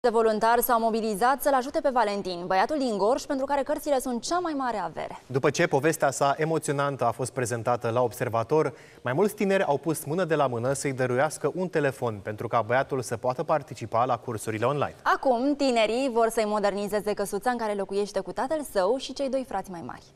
De voluntari s-au mobilizat să-l ajute pe Valentin, băiatul din Gorj, pentru care cărțile sunt cea mai mare avere. După ce povestea sa emoționantă a fost prezentată la Observator, mai mulți tineri au pus mână de la mână să-i dăruiască un telefon pentru ca băiatul să poată participa la cursurile online. Acum, tinerii vor să-i modernizeze căsuța în care locuiește cu tatăl său și cei doi frați mai mari.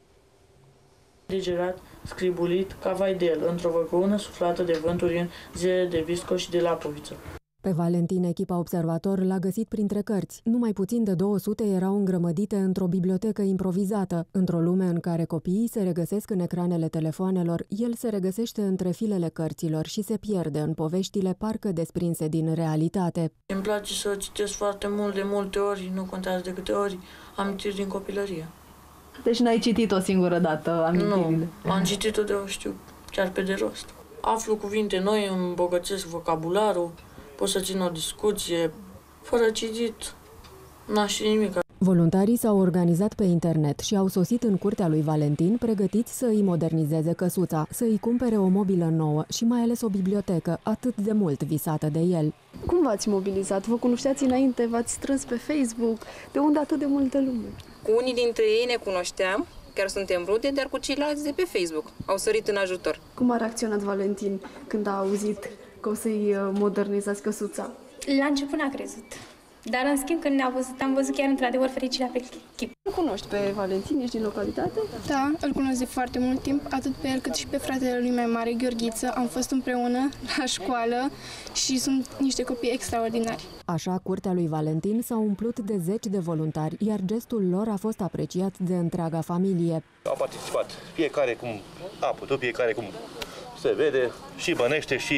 Digerat, scribulit, ca vai de el, într-o văcăună suflată de vânturi în zilele de Visco și de Lapoviță. Pe Valentin, echipa Observator l-a găsit printre cărți. Numai puțin de 200 erau îngrămădite într-o bibliotecă improvizată. Într-o lume în care copiii se regăsesc în ecranele telefoanelor, el se regăsește între filele cărților și se pierde în poveștile parcă desprinse din realitate. Îmi place să citesc foarte mult, de multe ori, nu contează de câte ori, amintiri din copilărie. Deci n-ai citit o singură dată amintirile? Nu, am citit-o de, știu, chiar pe de rost. Aflu cuvinte noi, îmi îmbogățesc vocabularul, pot să țin o discuție, fără citit, n-am ști nimic. Voluntarii s-au organizat pe internet și au sosit în curtea lui Valentin, pregătiți să îi modernizeze căsuța, să îi cumpere o mobilă nouă și mai ales o bibliotecă, atât de mult visată de el. Cum v-ați mobilizat? Vă cunoșteați înainte? V-ați strâns pe Facebook? De unde atât de multă lume? Cu unii dintre ei ne cunoșteam, chiar suntem rude, dar cu ceilalți de pe Facebook au sărit în ajutor. Cum a reacționat Valentin când a auzit că o să-i modernizați căsuța? La început n-a crezut. Dar, în schimb, când ne-a văzut, am văzut chiar într-adevăr fericirea pe chip. Îl cunoști pe Valentin? Ești din localitate? Da, îl cunosc de foarte mult timp, atât pe el cât și pe fratele lui mai mare, Gheorghiță. Am fost împreună la școală și sunt niște copii extraordinari. Așa, curtea lui Valentin s-a umplut de 10 de voluntari, iar gestul lor a fost apreciat de întreaga familie. Au participat fiecare cum a putut, fiecare cum se vede, și bănește și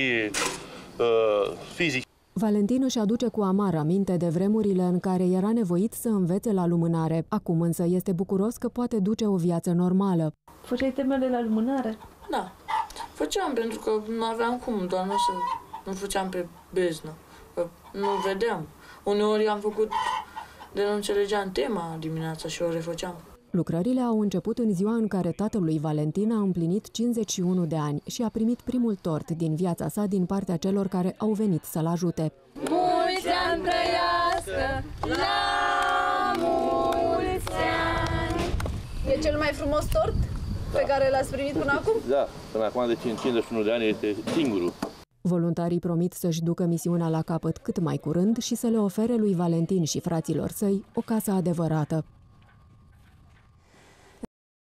fizic. Valentin își aduce cu amar aminte de vremurile în care era nevoit să învețe la lumânare. Acum însă este bucuros că poate duce o viață normală. Făceai temele la lumânare? Da, făceam pentru că nu aveam cum, doar nu făceam pe beznă, că nu vedeam. Uneori am făcut de nu înțelegeam tema dimineața și o refăceam. Lucrările au început în ziua în care tatăl lui Valentin a împlinit 51 de ani și a primit primul tort din viața sa din partea celor care au venit să-l ajute. Mulți ani trăiască, la mulți ani! E cel mai frumos tort pe care l-ați primit până acum? Da, până acum de 51 de ani este singurul. Voluntarii promit să-și ducă misiunea la capăt cât mai curând și să le ofere lui Valentin și fraților săi o casă adevărată.